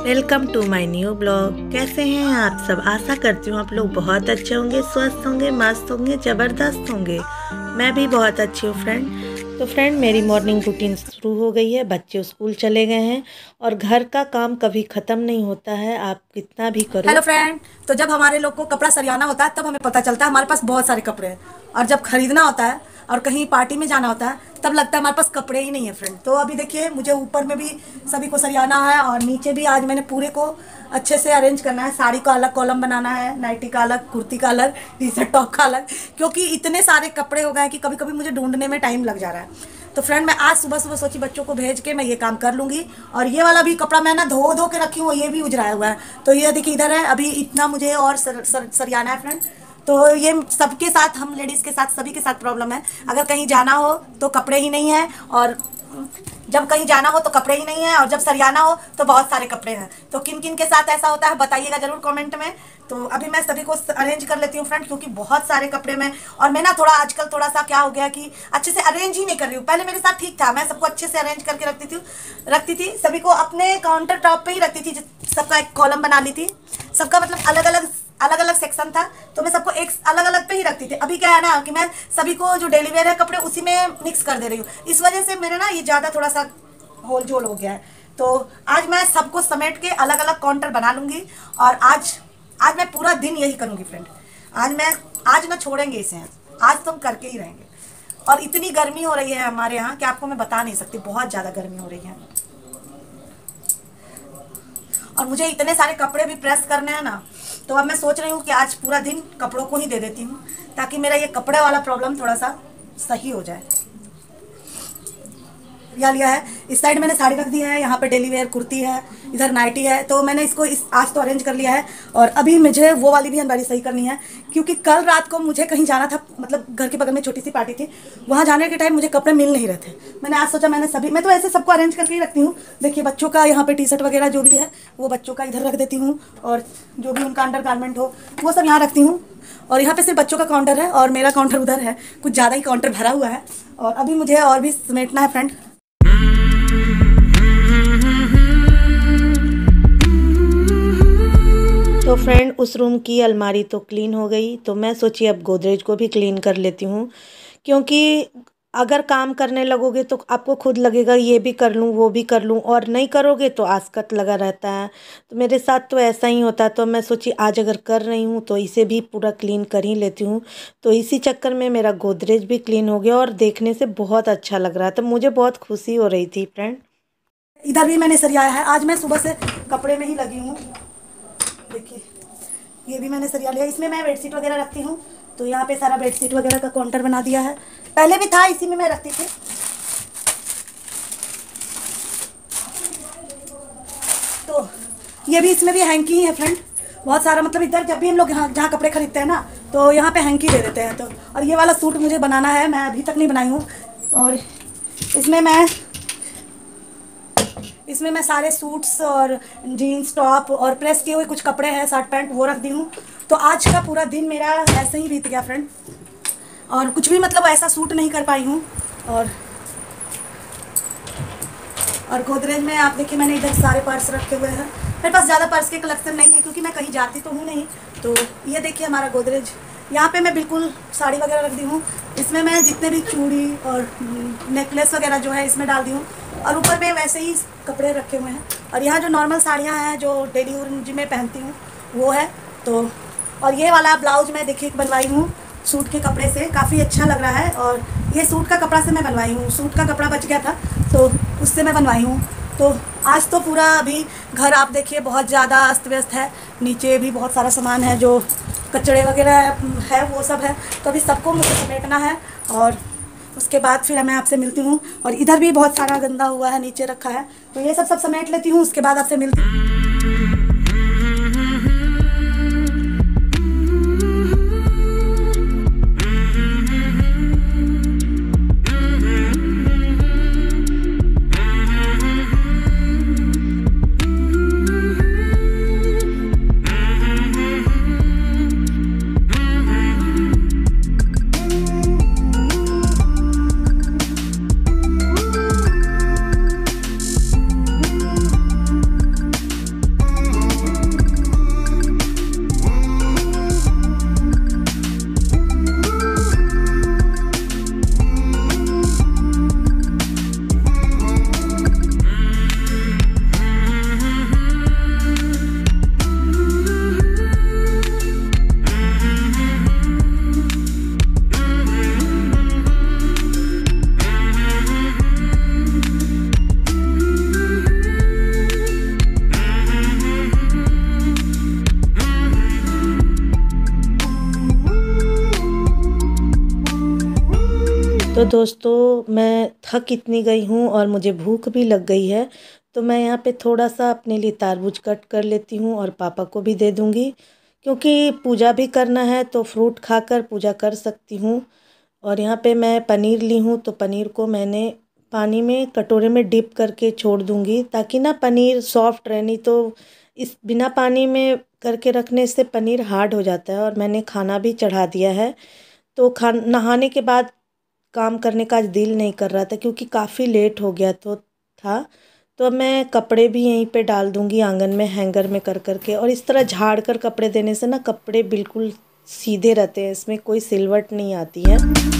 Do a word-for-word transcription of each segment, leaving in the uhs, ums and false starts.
Welcome to my new blog. कैसे हैं आप सब? आशा करती हूँ आप लोग बहुत अच्छे होंगे, स्वस्थ होंगे, मस्त होंगे, ज़बरदस्त होंगे। मैं भी बहुत अच्छी हूँ फ्रेंड। तो फ्रेंड मेरी मॉर्निंग रूटीन शुरू हो गई है। बच्चे स्कूल चले गए हैं और घर का काम कभी ख़त्म नहीं होता है, आप कितना भी करो। Hello friend. तो जब हमारे लोग को कपड़ा सरियाना होता है तब हमें पता चलता है हमारे पास बहुत सारे कपड़े हैं, और जब खरीदना होता है और कहीं पार्टी में जाना होता है तब लगता है हमारे पास कपड़े ही नहीं है फ्रेंड। तो अभी देखिए मुझे ऊपर में भी सभी को सरियाना है और नीचे भी आज मैंने पूरे को अच्छे से अरेंज करना है। साड़ी का अलग कॉलम बनाना है, नाइटी का अलग, कुर्ती का अलग, टी शर्ट टॉप का अलग, क्योंकि इतने सारे कपड़े हो गए कि कभी कभी मुझे ढूंढने में टाइम लग जा रहा है। तो फ्रेंड मैं आज सुबह सुबह सोची बच्चों को भेज के मैं ये काम कर लूँगी। और ये वाला भी कपड़ा मैं ना धो धो के रखी हूँ, ये भी उजराया हुआ है। तो ये देखिए इधर है, अभी इतना मुझे और सर, सर, सरियाना है फ्रेंड। तो ये सबके साथ, हम लेडीज़ के साथ, सभी के साथ प्रॉब्लम है। अगर कहीं जाना हो तो कपड़े ही नहीं है, और जब कहीं जाना हो तो कपड़े ही नहीं है, और जब सरियाना हो तो बहुत सारे कपड़े हैं। तो किन किन के साथ ऐसा होता है बताइएगा जरूर कमेंट में। तो अभी मैं सभी को अरेंज कर लेती हूँ फ्रेंड, क्योंकि बहुत सारे कपड़े में, और मैं ना थोड़ा आजकल थोड़ा सा क्या हो गया कि अच्छे से अरेंज ही नहीं कर रही हूँ। पहले मेरे साथ ठीक था, मैं सबको अच्छे से अरेंज करके रखती थी रखती थी सभी को अपने काउंटर टॉप पे ही रखती थी। सबका एक कॉलम बना ली थी, सबका मतलब अलग अलग अलग अलग सेक्शन था, तो मैं सबको एक अलग अलग पे ही रखती थी। अभी क्या है ना कि मैं सभी को जो डेली वेयर है कपड़े उसी में मिक्स कर दे रही हूँ। इस वजह से मेरे ना ये ज़्यादा थोड़ा सा होल जोल हो गया है। तो आज मैं सबको समेट के अलग अलग काउंटर बना लूँगी, और आज आज मैं पूरा दिन यही करूँगी फ्रेंड। आज मैं आज ना छोड़ेंगे इसे, आज तो हम करके ही रहेंगे। और इतनी गर्मी हो रही है हमारे यहाँ कि आपको मैं बता नहीं सकती, बहुत ज़्यादा गर्मी हो रही है। और मुझे इतने सारे कपड़े भी प्रेस करने हैं ना, तो अब मैं सोच रही हूँ कि आज पूरा दिन कपड़ों को ही दे देती हूँ, ताकि मेरा ये कपड़े वाला प्रॉब्लम थोड़ा सा सही हो जाए। यह लिया है, इस साइड मैंने साड़ी रख दी है, यहाँ पे डेली वेयर कुर्ती है, इधर नाइटी है। तो मैंने इसको इस आज तो अरेंज कर लिया है, और अभी मुझे वो वाली भी अलमारी सही करनी है, क्योंकि कल रात को मुझे कहीं जाना था, मतलब घर के बगल में छोटी सी पार्टी थी, वहाँ जाने के टाइम मुझे कपड़े मिल नहीं रहे थे। मैंने आज सोचा मैंने सभी, मैं तो ऐसे सबको अरेंज करके ही रखती हूँ। देखिए बच्चों का यहाँ पे टी शर्ट वगैरह जो भी है वो बच्चों का इधर रख देती हूँ, और जो भी उनका अंडर गारमेंट हो वो सब यहाँ रखती हूँ। और यहाँ पे सिर्फ बच्चों का काउंटर है और मेरा काउंटर उधर है, कुछ ज़्यादा ही काउंटर भरा हुआ है, और अभी मुझे और भी समेटना है फ्रेंड। तो फ्रेंड उस रूम की अलमारी तो क्लीन हो गई, तो मैं सोची अब गोदरेज को भी क्लीन कर लेती हूँ, क्योंकि अगर काम करने लगोगे तो आपको खुद लगेगा ये भी कर लूँ वो भी कर लूँ, और नहीं करोगे तो आसकत लगा रहता है। तो मेरे साथ तो ऐसा ही होता है। तो मैं सोची आज अगर कर रही हूँ तो इसे भी पूरा क्लीन कर ही लेती हूँ। तो इसी चक्कर में मेरा गोदरेज भी क्लीन हो गया और देखने से बहुत अच्छा लग रहा था, मुझे बहुत खुशी हो रही थी फ्रेंड। इधर भी मैंने सरियाया है, आज मैं सुबह से कपड़े में ही लगी हूँ। देखिए ये भी मैंने सरिया लिया, इसमें मैं बेडशीट वगैरह रखती हूँ। तो यहाँ पे सारा बेडशीट वगैरह का काउंटर बना दिया है, पहले भी था इसी में मैं रखती थी। तो ये भी, इसमें भी हैंकी ही है फ्रेंड, बहुत सारा। मतलब इधर जब भी हम लोग यहाँ जहाँ कपड़े खरीदते हैं ना तो यहाँ पे हैंकी दे देते हैं। तो और ये वाला सूट मुझे बनाना है, मैं अभी तक नहीं बनाई हूँ। और इसमें मैं इसमें मैं सारे सूट्स और जीन्स टॉप और प्रेस किए हुए कुछ कपड़े हैं, शर्ट पैंट, वो रख दी हूँ। तो आज का पूरा दिन मेरा ऐसे ही बीत गया फ्रेंड, और कुछ भी मतलब ऐसा सूट नहीं कर पाई हूँ। और और गोदरेज में आप देखिए मैंने इधर सारे पर्स रखे हुए हैं। मेरे पास ज़्यादा पर्स के कलेक्शन नहीं है, क्योंकि मैं कहीं जाती तो हूँ नहीं। तो ये देखिए हमारा गोदरेज, यहाँ पे मैं बिल्कुल साड़ी वगैरह रख दी हूँ। इसमें मैं जितने भी चूड़ी और नेकलेस वगैरह जो है इसमें डाल दी हूँ, और ऊपर में वैसे ही कपड़े रखे हुए हैं। और यहाँ जो नॉर्मल साड़ियाँ हैं जो डेली यूज में पहनती हूँ वो है। तो और ये वाला ब्लाउज मैं देखिए बनवाई हूँ सूट के कपड़े से, काफ़ी अच्छा लग रहा है। और ये सूट का कपड़ा से मैं बनवाई हूँ, सूट का कपड़ा बच गया था तो उससे मैं बनवाई हूँ। तो आज तो पूरा अभी घर आप देखिए बहुत ज़्यादा अस्त व्यस्त है, नीचे भी बहुत सारा सामान है जो कचड़े वगैरह है वो सब है। तो अभी सबको मुझे समेटना है, और उसके बाद फिर मैं आपसे मिलती हूँ। और इधर भी बहुत सारा गंदा हुआ है, नीचे रखा है, तो ये सब सब समेट लेती हूँ, उसके बाद आपसे मिलती हूँ। दोस्तों, मैं थक इतनी गई हूँ और मुझे भूख भी लग गई है, तो मैं यहाँ पे थोड़ा सा अपने लिए तरबूज कट कर लेती हूँ और पापा को भी दे दूँगी, क्योंकि पूजा भी करना है तो फ्रूट खाकर पूजा कर सकती हूँ। और यहाँ पे मैं पनीर ली हूँ, तो पनीर को मैंने पानी में कटोरे में डिप करके छोड़ दूँगी, ताकि ना पनीर सॉफ्ट रहे। नहीं तो इस बिना पानी में करके रखने से पनीर हार्ड हो जाता है। और मैंने खाना भी चढ़ा दिया है, तो खा नहाने के बाद काम करने का आज दिल नहीं कर रहा था, क्योंकि काफ़ी लेट हो गया तो था। तो अब मैं कपड़े भी यहीं पे डाल दूँगी आंगन में हैंगर में कर कर के। और इस तरह झाड़ कर कपड़े देने से ना कपड़े बिल्कुल सीधे रहते हैं, इसमें कोई सिलवट नहीं आती है।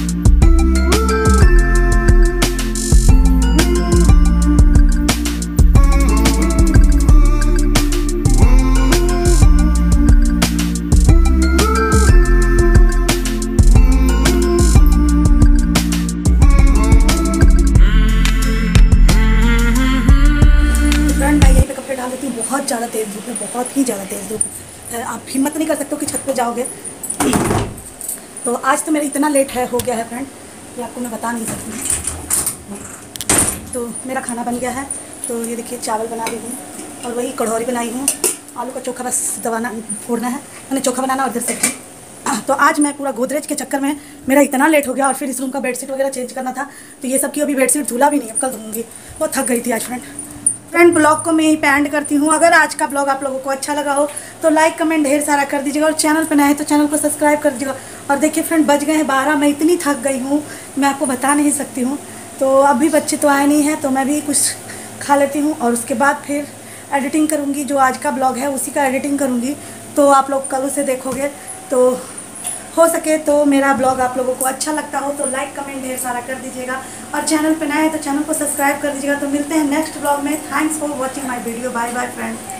बहुत ज़्यादा तेज़ धूप है, बहुत ही ज़्यादा तेज़ धूप है। आप हिम्मत नहीं कर सकते हो कि छत पे जाओगे। तो आज तो मेरा इतना लेट है हो गया है फ्रेंड, ये आपको मैं बता नहीं सकती। तो मेरा खाना बन गया है, तो ये देखिए चावल बना ली हूँ और वही कढ़ौरी बनाई हूँ। आलू का चोखा बस दबाना फोड़ना है, मैंने चोखा बनाना और इधर सब्जी। तो आज मैं पूरा गोदरेज के चक्कर में मेरा इतना लेट हो गया, और फिर इस रूम का बेडशीट वगैरह चेंज करना था, तो ये सब की अभी बेडशीट धुला भी नहीं, अब कल धोऊंगी। वो थक गई थी आज फ्रेंड। फ्रेंड ब्लॉग को मैं यहीं पे एंड करती हूँ। अगर आज का ब्लॉग आप लोगों को अच्छा लगा हो तो लाइक कमेंट ढेर सारा कर दीजिएगा, और चैनल पर नए हैं तो चैनल को सब्सक्राइब कर दीजिएगा। और देखिए फ्रेंड, बज गए हैं बारह, मैं इतनी थक गई हूँ मैं आपको बता नहीं सकती हूँ। तो अभी बच्चे तो आए नहीं हैं, तो मैं भी कुछ खा लेती हूँ और उसके बाद फिर एडिटिंग करूँगी। जो आज का ब्लॉग है उसी का एडिटिंग करूँगी, तो आप लोग कल उसे देखोगे। तो हो सके तो मेरा ब्लॉग आप लोगों को अच्छा लगता हो तो लाइक कमेंट ढेर सारा कर दीजिएगा, और चैनल पे नए हैं तो चैनल को सब्सक्राइब कर दीजिएगा। तो मिलते हैं नेक्स्ट ब्लॉग में। Thanks for watching my video. Bye bye friend.